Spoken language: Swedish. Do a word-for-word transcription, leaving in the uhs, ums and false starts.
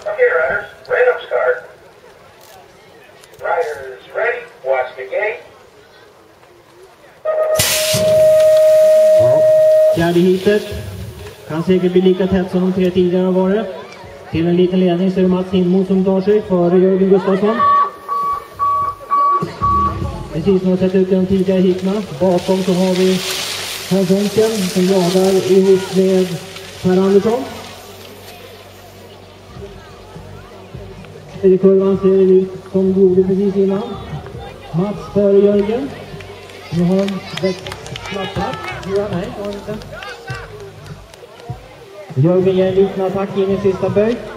Okay, riders, random start. Riders ready, watch the gate. Ja, fjärde heatet kan säkert bli lika tätt som de tre tidigare har varit. Till en liten ledning så är det Mats Hindmo som tar sig före Jörgen Gustafsson. Precis som har sett ut i de tidigare hitna. Bakom så har vi Hans Onken som jagar ihop med Per Andersson. I kurvan ser det ut som vi gjorde precis innan. Mats före Jörgen. Nu har han växt snabbt. Ja, nej, har inte. Jörgen ger en liten attack in i sista böj.